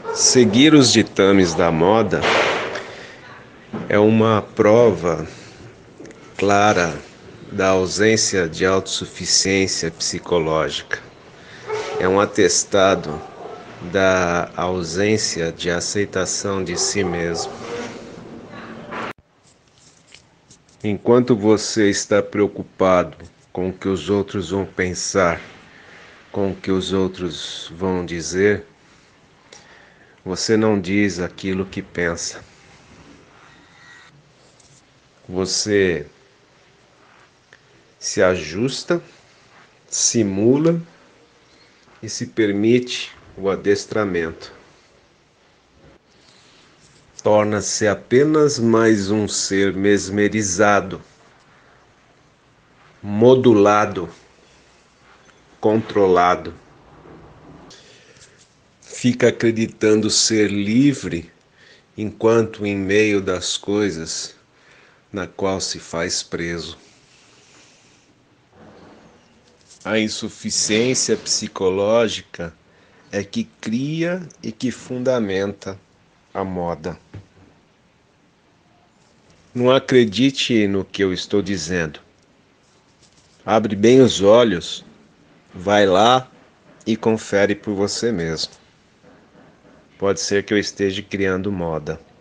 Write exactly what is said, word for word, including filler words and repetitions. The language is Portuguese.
Seguir os ditames da moda é uma prova clara da ausência de autossuficiência psicológica. É um atestado da ausência de aceitação de si mesmo. Enquanto você está preocupado com o que os outros vão pensar, com o que os outros vão dizer, você não diz aquilo que pensa. Você se ajusta, simula e se permite o adestramento. Torna-se apenas mais um ser mesmerizado, modulado, controlado. Fica acreditando ser livre enquanto em meio das coisas na qual se faz preso. A insuficiência psicológica é que cria e que fundamenta a moda. Não acredite no que eu estou dizendo. Abre bem os olhos, vai lá e confere por você mesmo. Pode ser que eu esteja criando moda.